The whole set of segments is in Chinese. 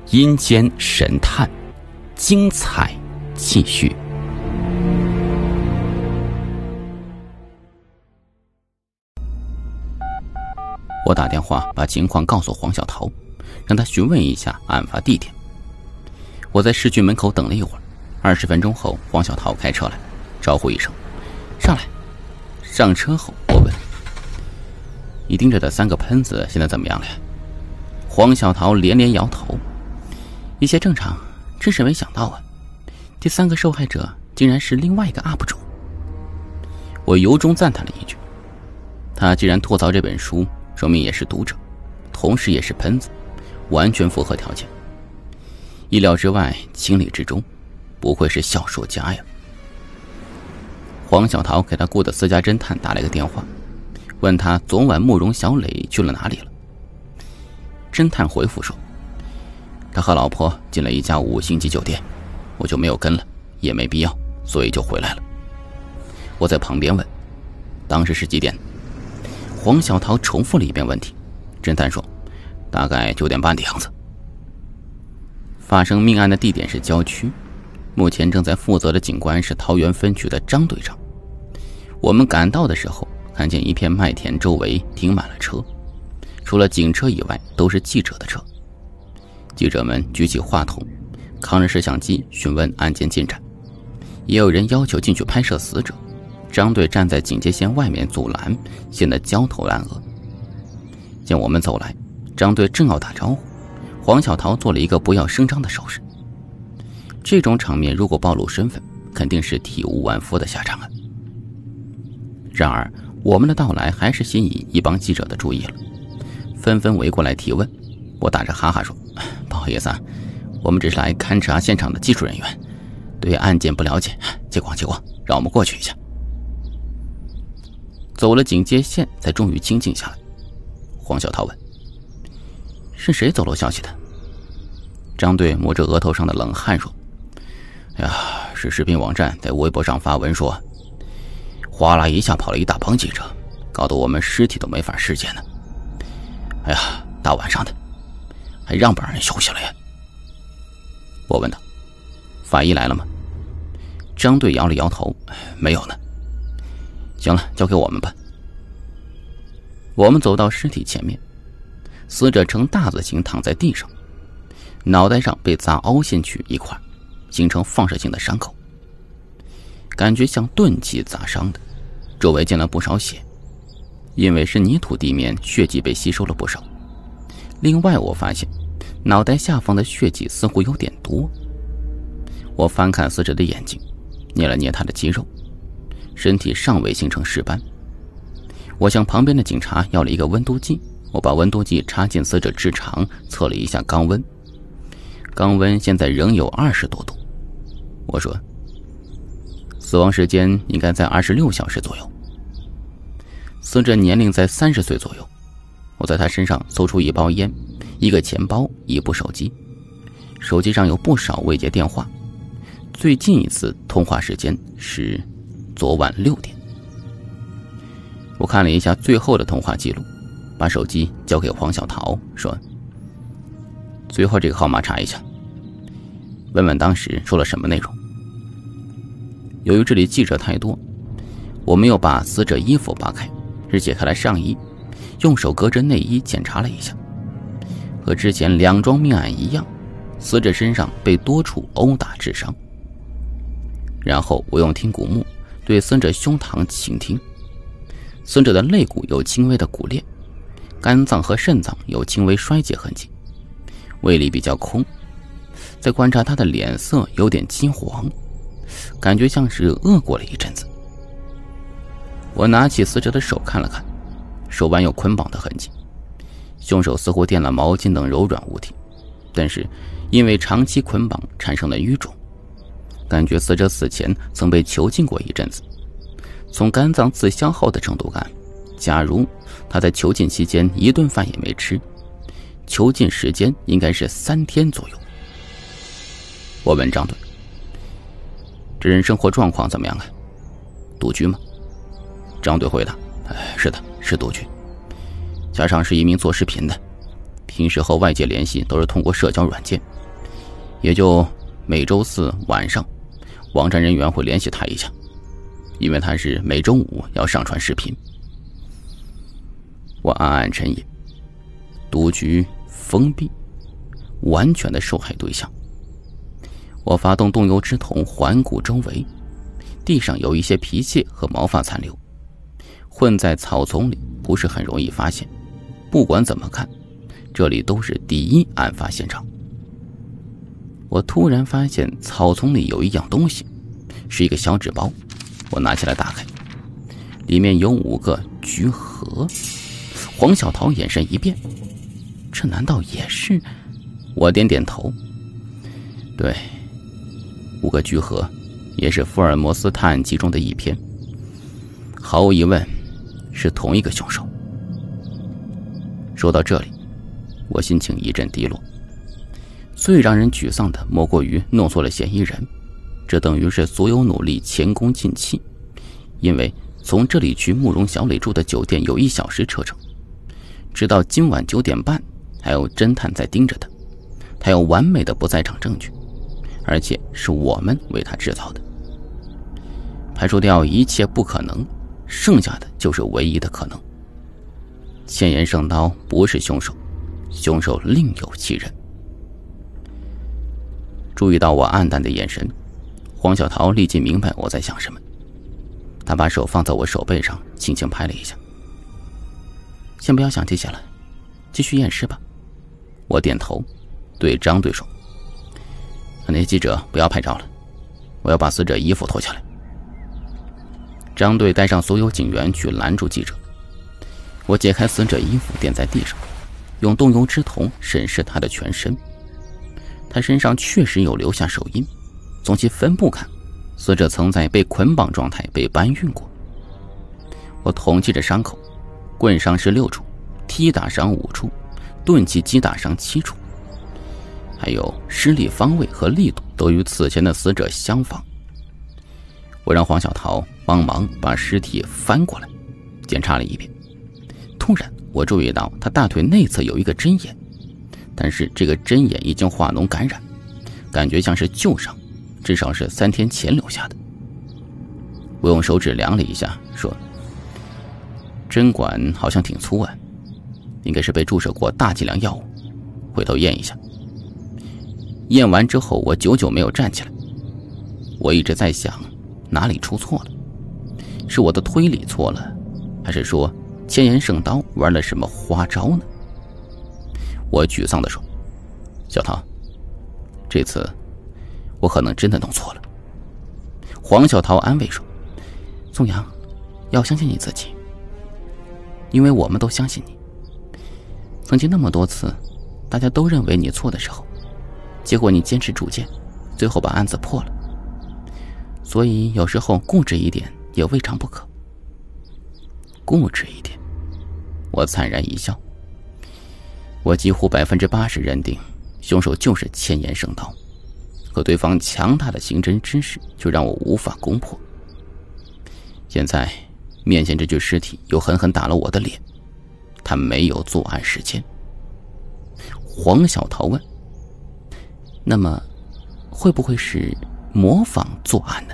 阴间神探，精彩继续。我打电话把情况告诉黄小桃，让他询问一下案发地点。我在市局门口等了一会儿，20分钟后，黄小桃开车来，招呼一声：“上来。”上车后，我问：“你盯着的3个喷子现在怎么样了呀？”黄小桃连连摇头：“一切正常，真是没想到啊，第3个受害者竟然是另外一个 UP 主。”我由衷赞叹了一句：“他既然吐槽这本书，说明也是读者，同时也是喷子，完全符合条件。意料之外，情理之中，不愧是小说家呀。”黄小桃给他雇的私家侦探打了一个电话，问他昨晚慕容小磊去了哪里了。侦探回复说，他和老婆进了一家5星级酒店，我就没有跟了，也没必要，所以就回来了。我在旁边问，当时是几点？黄小桃重复了一遍问题。侦探说，大概9点半的样子。发生命案的地点是郊区，目前正在负责的警官是桃园分局的张队长。我们赶到的时候，看见一片麦田周围停满了车，除了警车以外都是记者的车。记者们举起话筒，扛着摄像机询问案件进展，也有人要求进去拍摄死者。张队站在警戒线外面阻拦，显得焦头烂额。见我们走来，张队正要打招呼，黄小桃做了一个不要声张的手势。这种场面如果暴露身份，肯定是体无完肤的下场啊。然而我们的到来还是吸引一帮记者的注意了，纷纷围过来提问。我打着哈哈说，不好意思啊，我们只是来勘察现场的技术人员，对案件不了解，借光，让我们过去一下。走了警戒线，才终于清静下来。黄小桃问，是谁走漏消息的？张队摸着额头上的冷汗说，哎呀，是视频网站在微博上发文说，哗啦一下跑了一大帮记者，搞得我们尸体都没法尸检呢。哎呀，大晚上的，还让不让人休息了呀？我问道，法医来了吗？张队摇了摇头，没有呢。行了，交给我们吧。我们走到尸体前面，死者呈大字形躺在地上，脑袋上被砸凹陷去一块，形成放射性的伤口，感觉像钝器砸伤的，周围溅了不少血，因为是泥土地面，血迹被吸收了不少。另外我发现脑袋下方的血迹似乎有点多。我翻看死者的眼睛，捏了捏他的肌肉，身体尚未形成尸斑。我向旁边的警察要了一个温度计，我把温度计插进死者直肠，测了一下肛温，肛温现在仍有20多度。我说，死亡时间应该在26小时左右。死者年龄在30岁左右。我在他身上搜出1包烟、1个钱包、1部手机，手机上有不少未接电话，最近一次通话时间是昨晚6点。我看了一下最后的通话记录，把手机交给黄小桃，说，最后这个号码查一下，问问当时说了什么内容。由于这里记者太多，我没有把死者衣服扒开，是解开了上衣，用手隔着内衣检查了一下，和之前2桩命案一样，死者身上被多处殴打致伤。然后我用听骨木对死者胸膛倾听，死者的肋骨有轻微的骨裂，肝脏和肾脏有轻微衰竭痕迹，胃里比较空。再观察他的脸色有点金黄，感觉像是饿过了一阵子。我拿起死者的手看了看，手腕有捆绑的痕迹，凶手似乎垫了毛巾等柔软物体，但是因为长期捆绑产生了淤肿，感觉死者死前曾被囚禁过一阵子。从肝脏自消耗的程度看，假如他在囚禁期间1顿饭也没吃，囚禁时间应该是3天左右。我问张队，这人生活状况怎么样啊？独居吗？张队回答，是的，是独居，加上是一名做视频的，平时和外界联系都是通过社交软件， 也就每周四晚上，网站人员会联系他一下，因为他是每周五要上传视频。我暗暗沉吟，赌局封闭，完全的受害对象。我发动动油之瞳环顾周围，地上有一些皮屑和毛发残留，混在草丛里不是很容易发现。不管怎么看，这里都是第一案发现场。我突然发现草丛里有一样东西，是一个小纸包。我拿起来打开，里面有5个橘核。黄小桃眼神一变，这难道也是？我点点头，对，5个橘核也是福尔摩斯探案集中的一篇，毫无疑问是同一个凶手。说到这里，我心情一阵低落。最让人沮丧的莫过于弄错了嫌疑人，这等于是所有努力前功尽弃。因为从这里去慕容小磊住的酒店有1小时车程，直到今晚9点半还有侦探在盯着他，他有完美的不在场证据，而且是我们为他制造的。排除掉一切不可能，剩下的就是唯一的可能。千言圣刀不是凶手，凶手另有其人。注意到我暗淡的眼神，黄小桃立即明白我在想什么。他把手放在我手背上，轻轻拍了一下。先不要想这些了，继续验尸吧。我点头，对张队说：“那些记者不要拍照了，我要把死者衣服脱下来。”张队带上所有警员去拦住记者。我解开死者衣服垫在地上，用动油之瞳审视他的全身。他身上确实有留下手印，从其分布看，死者曾在被捆绑状态被搬运过。我统计着伤口，棍伤是6处，踢打伤5处，钝器击打伤7处，还有施力方位和力度都与此前的死者相仿。我让黄小桃帮忙把尸体翻过来，检查了一遍。突然我注意到他大腿内侧有一个针眼，但是这个针眼已经化脓感染，感觉像是旧伤，至少是3天前留下的。我用手指量了一下，说：“针管好像挺粗啊，应该是被注射过大剂量药物，回头验一下。”验完之后，我久久没有站起来。我一直在想，哪里出错了？是我的推理错了，还是说千言圣刀玩了什么花招呢？我沮丧地说：“小桃，这次我可能真的弄错了。”黄小桃安慰说：“宋阳，要相信你自己，因为我们都相信你。曾经那么多次，大家都认为你错的时候，结果你坚持主见，最后把案子破了。所以有时候固执一点也未尝不可。”固执一点，我惨然一笑。我几乎80%认定凶手就是千言圣刀，可对方强大的刑侦知识却让我无法攻破。现在面前这具尸体又狠狠打了我的脸，他没有作案时间。黄小桃问：“那么会不会是模仿作案呢？”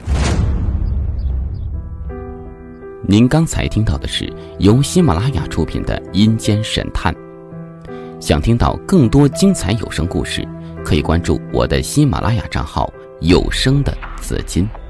您刚才听到的是由喜马拉雅出品的《阴间神探》。想听到更多精彩有声故事，可以关注我的喜马拉雅账号有声的紫金。